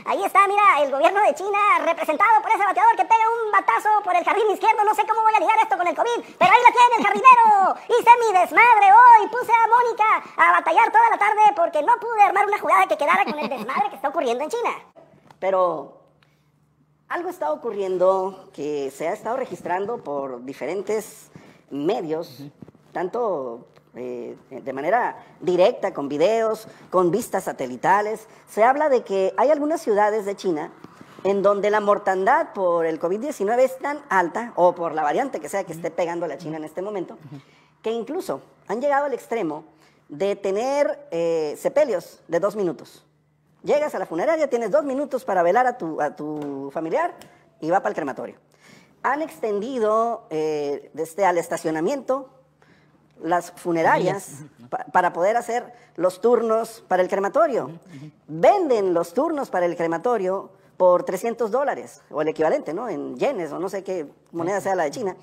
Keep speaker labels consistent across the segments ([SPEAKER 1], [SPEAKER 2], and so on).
[SPEAKER 1] Ahí está, mira, el gobierno de China representado por ese bateador que pega un batazo por el jardín izquierdo. No sé cómo voy a ligar esto con el COVID, pero ahí la tiene el jardinero. Hice mi desmadre hoy. Puse a Mónica a batallar toda la tarde porque no pude armar una jugada que quedara con el desmadre que está ocurriendo en China. Pero algo está ocurriendo que se ha estado registrando por diferentes medios, tanto de manera directa, con videos, con vistas satelitales. Se habla de que hay algunas ciudades de China en donde la mortandad por el COVID-19 es tan alta, o por la variante que sea que esté pegando a la China en este momento, que incluso han llegado al extremo de tener sepelios de 2 minutos. Llegas a la funeraria, tienes 2 minutos para velar a tu familiar y va para el crematorio. Han extendido desde al estacionamiento las funerarias para poder hacer los turnos para el crematorio. Venden los turnos para el crematorio por $300, o el equivalente, ¿no? En yenes, o no sé qué moneda sea la de China.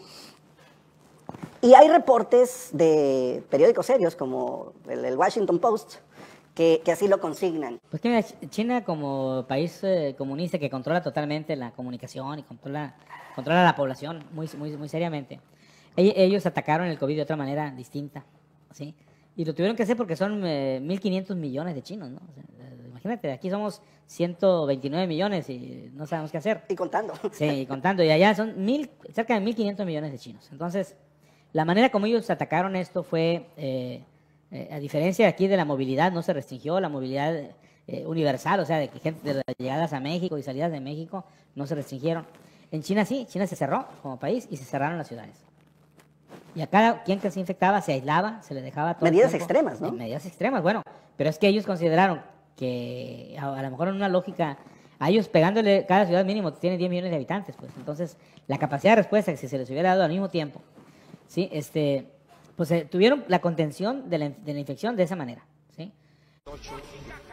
[SPEAKER 1] Y hay reportes de periódicos serios, como el Washington Post, que así lo consignan.
[SPEAKER 2] Pues que mira, China como país comunista que controla totalmente la comunicación y controla la población muy seriamente. Ellos atacaron el COVID de otra manera distinta, ¿sí? Y lo tuvieron que hacer porque son 1.500 millones de chinos, ¿no? O sea, imagínate, aquí somos 129 millones y no sabemos qué hacer.
[SPEAKER 1] Y contando.
[SPEAKER 2] Sí, y contando. Y allá son cerca de 1.500 millones de chinos. Entonces, la manera como ellos atacaron esto fue, a diferencia de aquí de la movilidad, no se restringió la movilidad universal, o sea, de que gente de las llegadas a México y salidas de México no se restringieron. En China sí, China se cerró como país y se cerraron las ciudades. Y a cada quien que se infectaba se aislaba, se le dejaba todo
[SPEAKER 1] medidas
[SPEAKER 2] el tiempo,
[SPEAKER 1] extremas, ¿no?
[SPEAKER 2] Medidas extremas, bueno, pero es que ellos consideraron que a lo mejor en una lógica, a ellos pegándole, cada ciudad mínimo tiene 10 millones de habitantes, pues entonces la capacidad de respuesta que si se les hubiera dado al mismo tiempo, ¿sí? Pues tuvieron la contención de la infección de esa manera, ¿sí?